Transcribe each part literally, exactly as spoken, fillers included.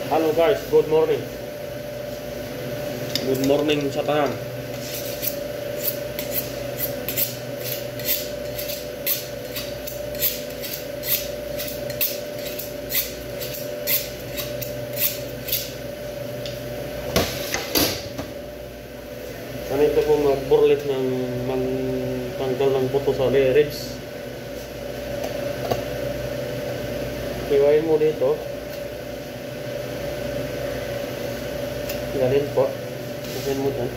Hello guys, good morning. Good morning sa tanan. Ganito po magburlit ng tanggal ng buto sa ribs. Iwain mo dito. Galing po. Galing mo dyan.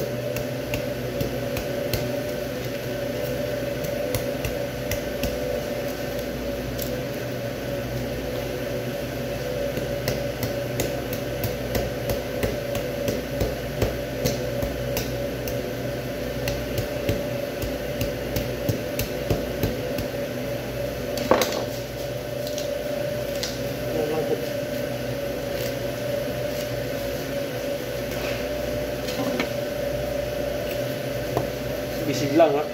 Bisig lang ha.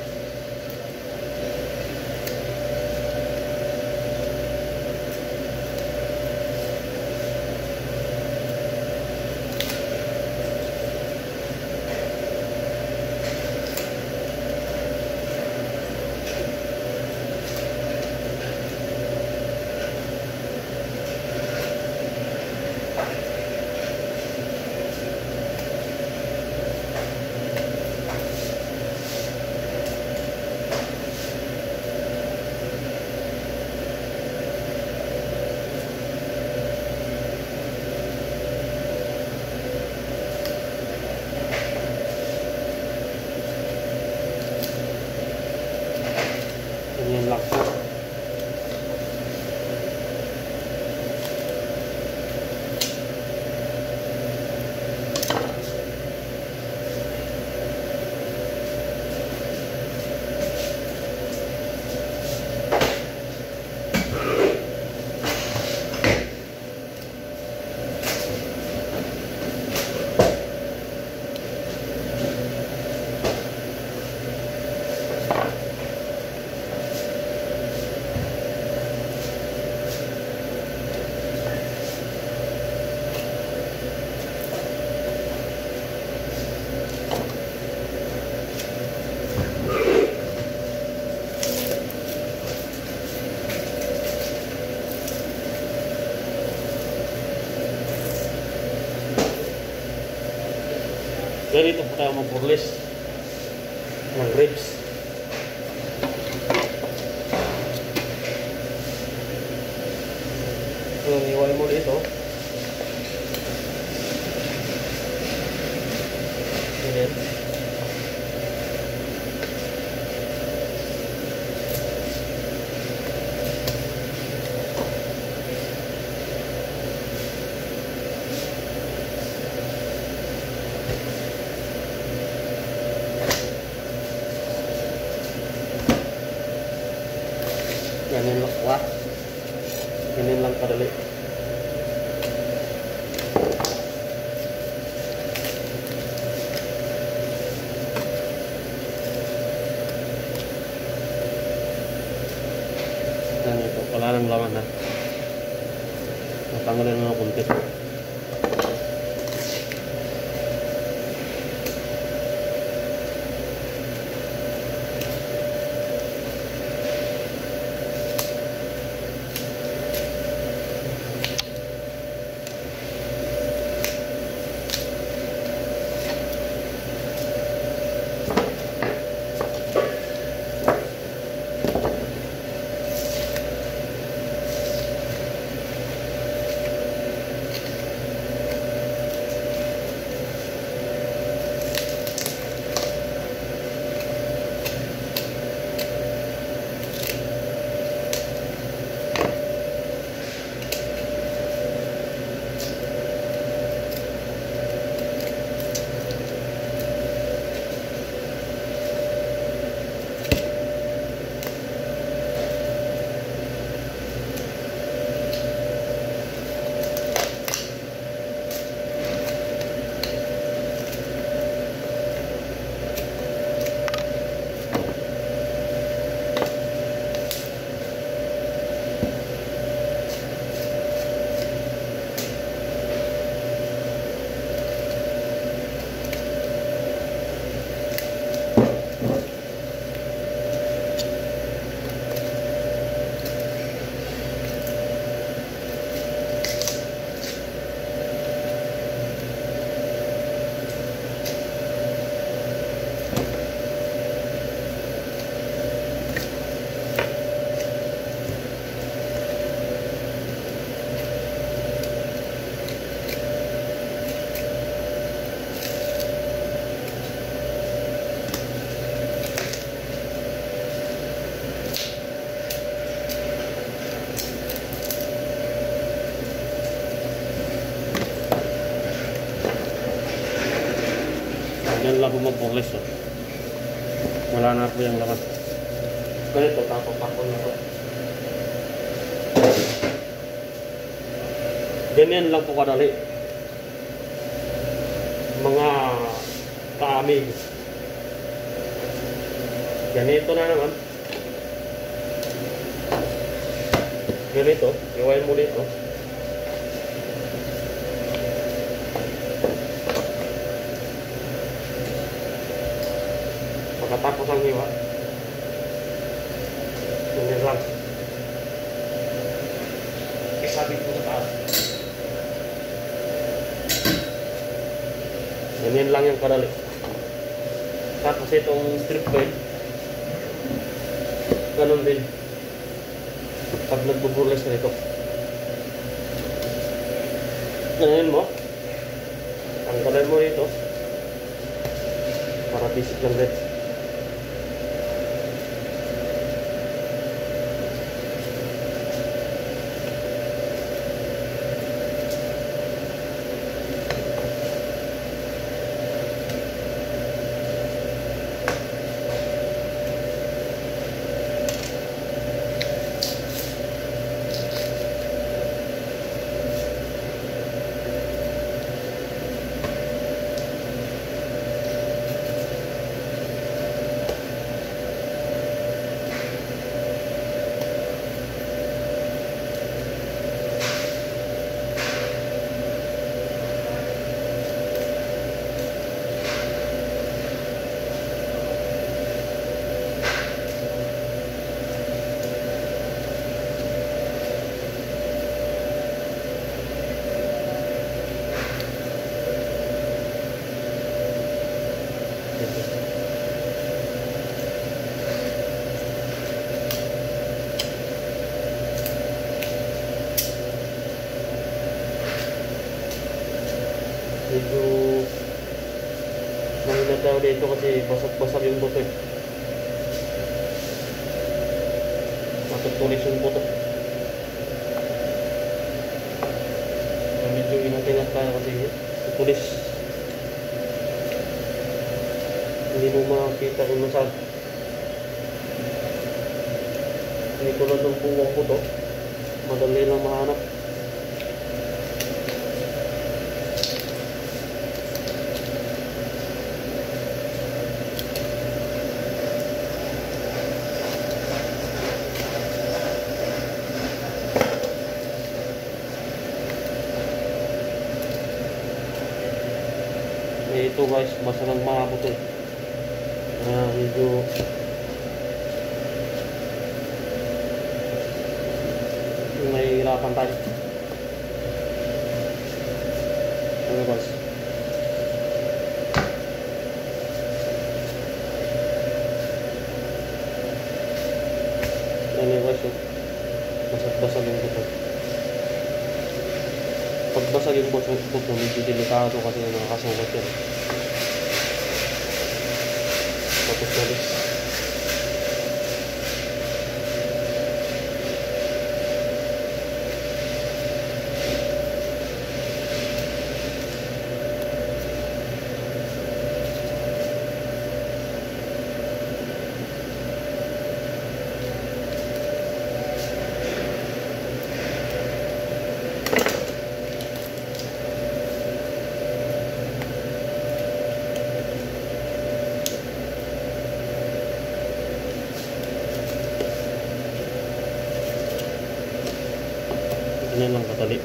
Ganyan lang po. Ganito po tayo magburlis ng ribs. So, iwain mo dito. Ganyan. Ganyan lang wah. Ganyan lang kadali. Ganito, wala nang laman ha. Natanggalin mga buntis. Yan lang po mag-burles. Oh. Wala na po yung laman. Ganito, tapos-tapos na po. Ganyan lang po kadali. Mga kaamig. Ganito na naman. Ganito, iwain mo dito. Pagkatapos ang iwa, ganyan lang. Isabit mo sa taas. Ganyan lang yung kadali. Tapos itong strip coil, ganun din. Pag nagbuburles na ito, ganahin mo, tanggalin mo dito para basic lang rin. Medyo mahina tayo dito kasi basag-basag yung buto eh. Matutulis yung buto. Medyo ingat-ingat tayo kasi tutulis. Hindi mo makakita kung nasaan. Hindi tulad ng buwang buto, madali lang mahanap. Eh, ito guys, basta lang mga buto. Uh, medyo nahihirapan tayo. Ano guys? Ano guys, oh. Basag-basag yung buto. Pag basag yung buto, medyo delikado kasi nakakasugat yan. Tapos nalis. Ganyan lang katali.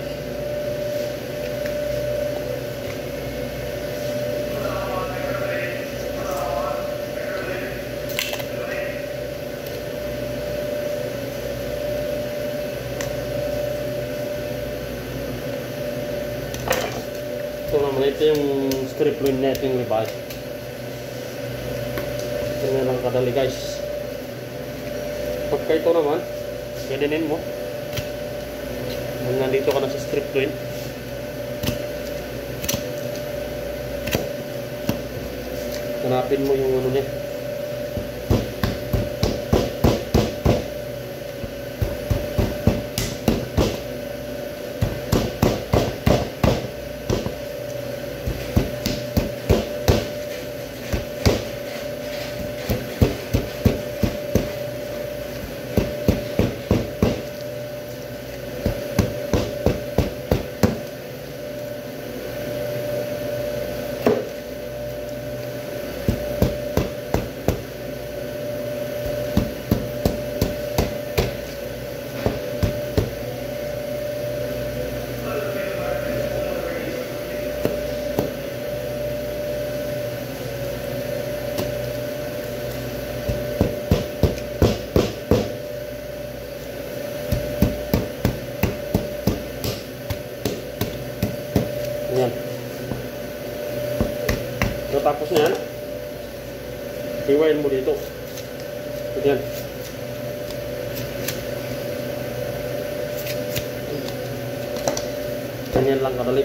Ito naman, ito yung strip line natin yung revive. Ganyan lang kadali guys. Pagka ito naman, ganinin mo. Nandito ka na sa strip line. Hanapin mo yung ano niya. Yan. So, tapos niyan, hiwain mo dito. Yan. Ganyan lang kadali.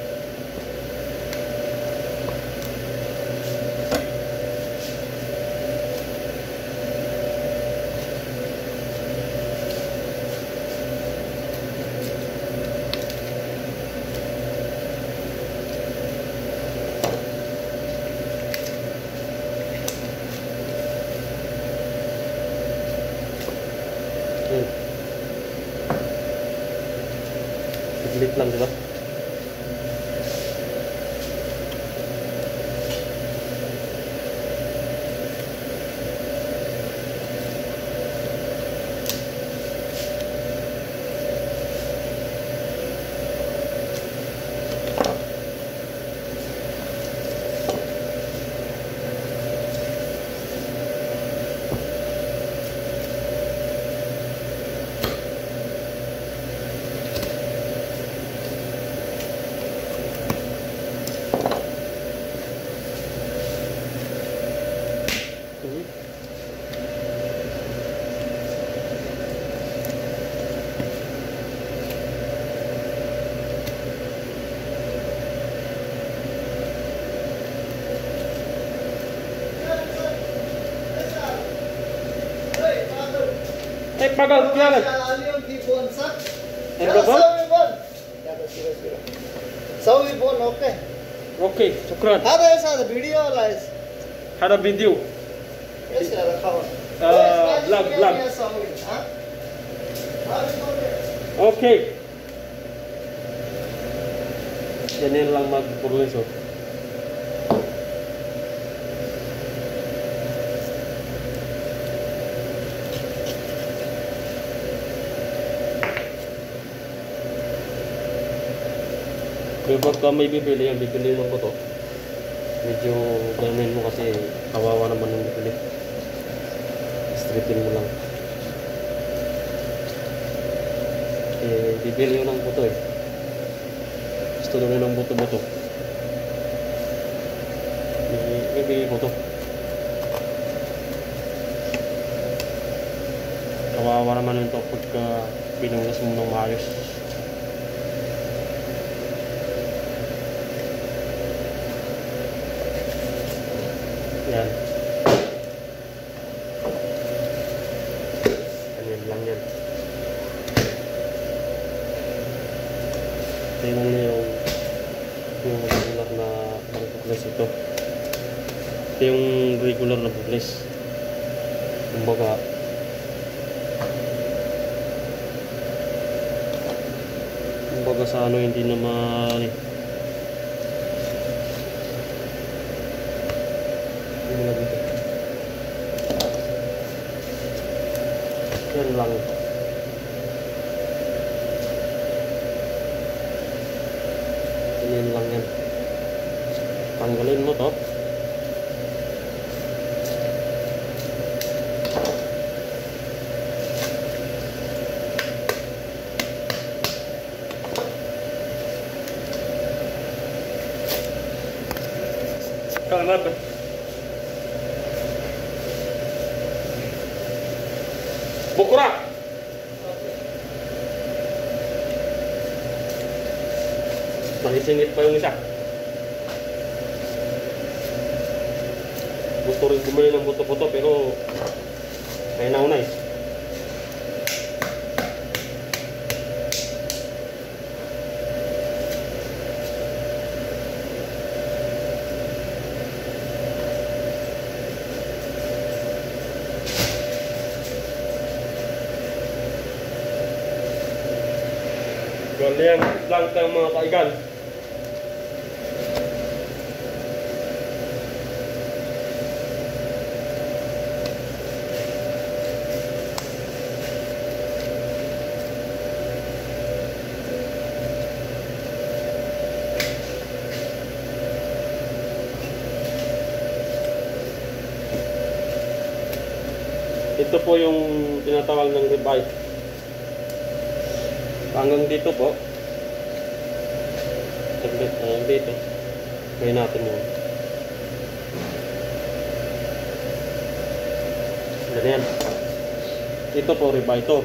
Hmm. Saglit lang, di ba? Eh, pagal, kailangan. Eh, berapa? Sawi bon, okay. Okay, syukran. Ada ऐसा video lah. Ada video. Yes, ada kawan. Ah, vlog, vlog. Okay. Ganyan lang mag-purlis, oh. Kaya pagka may bibili yan, bibili mo ko to. Medyo ganin mo kasi kawawa naman yung bibili. Straighten mo lang. Eh, bibili yun ng buto eh. Gusto nyo ng buto-buto. Bibili mo to. Kawawa naman yun to pagka pinanglas mo ng maayos. Yan. Ganyan lang yan. Tingnan nyo yung yung regular na bukles ito. Ito yung regular na bukles. Kumbaga kumbaga sa ano hindi naman yan lang. Yan lang yan. Tanggalin mo to. Kenapa? Bukura. Mahisingit pa yung isa. Gusto rin bumili ng buto-buto pero ay nauna eh. Ganyan lang tayo mga kaigan. Ito po yung tinatawag ng ribeye. Hanggang dito po. saglit. Ayan dito. Gawin natin yun. Ganyan. Ito po, rebuy ito.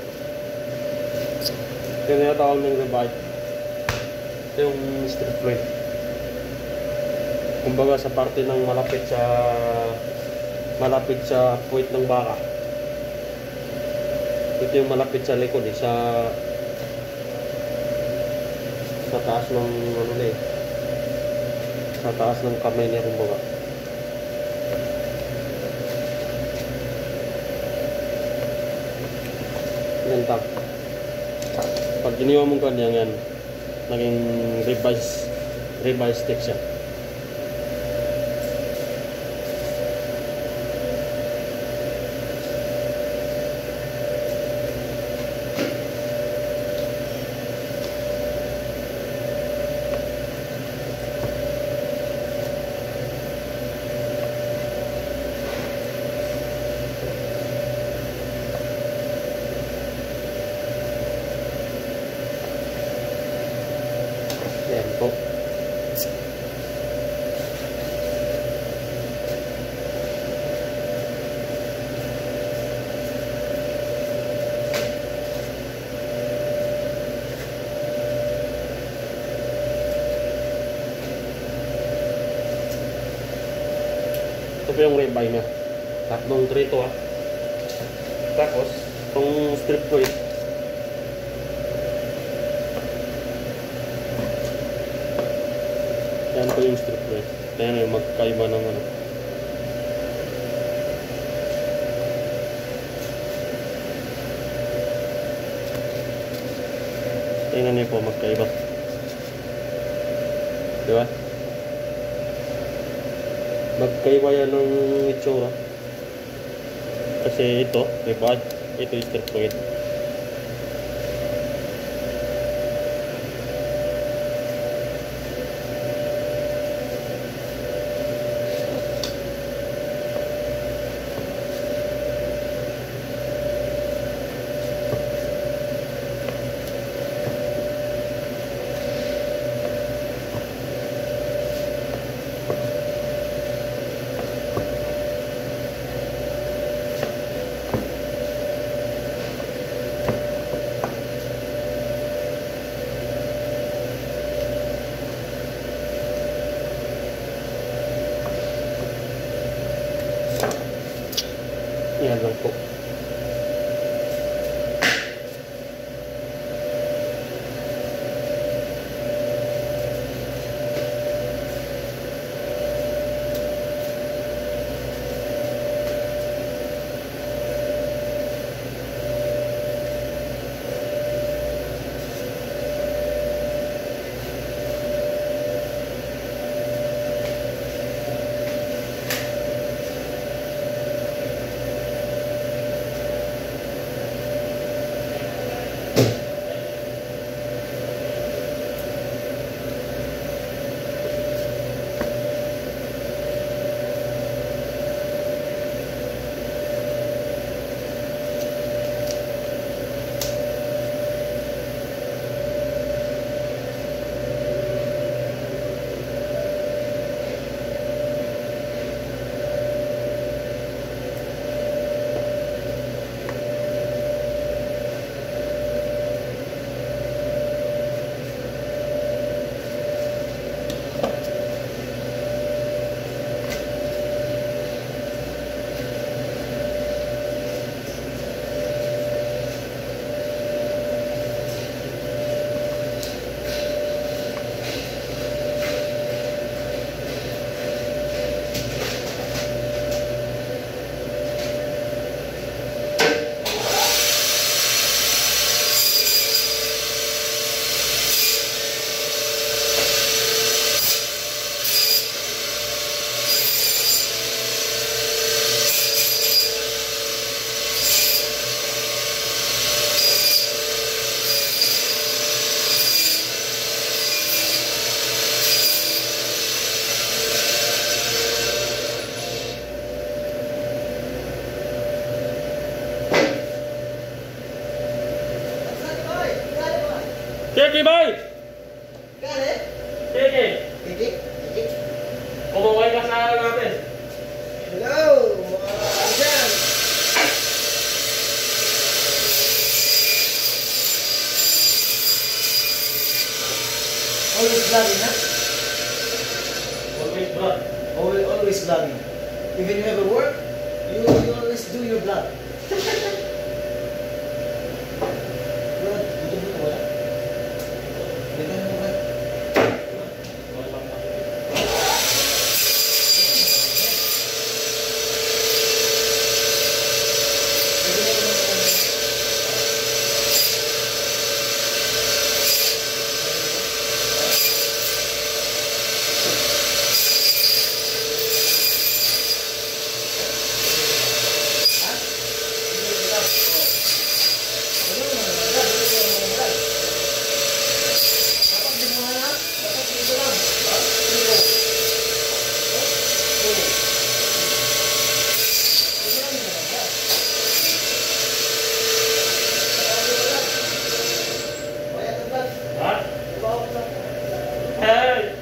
Ito yung natawag ng rebuy. Ito yung strip plate. Kumbaga sa parte ng malapit sa malapit sa puwit ng baka. Ito yung malapit sa likod eh, sa sa taas ng ano na eh. Sa taas ng kamay niya kumbaga. Yan tap. Pag giniwa mong ganyan yan, naging revise revise stick siya. Yan po. Ito po yung rebuy niya. Tatlong trito ah. Tapos, itong strip ko eh. Yan po yung strip plate. Ayan yung magkaiba ng ano. Tingnan niyo po magkaiba. Diba? Magkaiba yan ng itsura. Kasi ito, diba? Ito yung strip plate. Yan lang po. Kiki boy! Got it? Always vlogging, huh? Always blood. Always, always vlogging. Even you have a work, you, you always do your vlog. Brad, gutom mo na wala? Ganyan mo ba? Hey!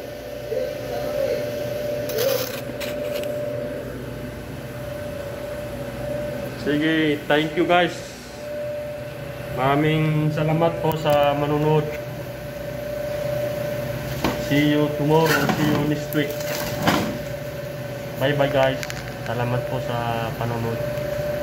Sige, thank you guys. Maraming salamat po sa manunod. See you tomorrow, see you next week. Bye bye guys. Salamat po sa panonood.